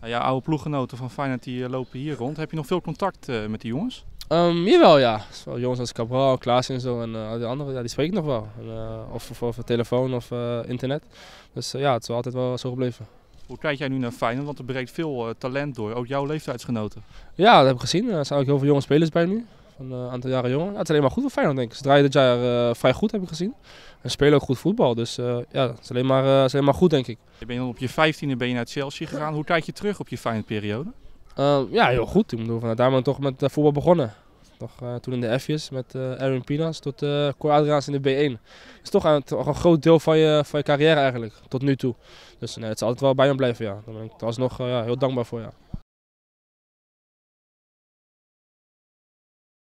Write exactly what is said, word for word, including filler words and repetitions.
Nou, jouw oude ploeggenoten van Feyenoord die eh, lopen hier rond. Heb je nog veel contact eh, met die jongens? Um, jawel, ja. Zo, jongens als Cabral, Klaas en zo en uh, al die anderen, ja, die spreek ik nog wel. En, uh, of, of over telefoon of uh, internet. Dus uh, ja, het is wel altijd wel zo gebleven. Hoe kijk jij nu naar Feyenoord? Want er breekt veel uh, talent door, ook jouw leeftijdsgenoten. Ja, dat heb ik gezien. Er zijn ook heel veel jonge spelers bij nu. Van een uh, aantal jaren jonger. Ja, het is alleen maar goed voor Feyenoord, denk ik. Ze draaien dit jaar uh, vrij goed, heb ik gezien. En spelen ook goed voetbal. Dus uh, ja, het is alleen maar, uh, is alleen maar goed, denk ik. Je bent op je vijftiende ben je naar Chelsea gegaan. Hoe kijk je terug op je Feyenoord-periode? Uh, ja, heel goed. Ik bedoel, vanuit daar ben ik toch met uh, voetbal begonnen. Toch, uh, toen in de F'jes met uh, Aaron Pinas tot uh, Cor Adriaans in de B één. Dat is toch een, toch een groot deel van je, van je carrière eigenlijk, tot nu toe. Dus nee, het zal altijd wel bij me blijven, ja. Daar ben ik alsnog uh, ja, heel dankbaar voor, ja.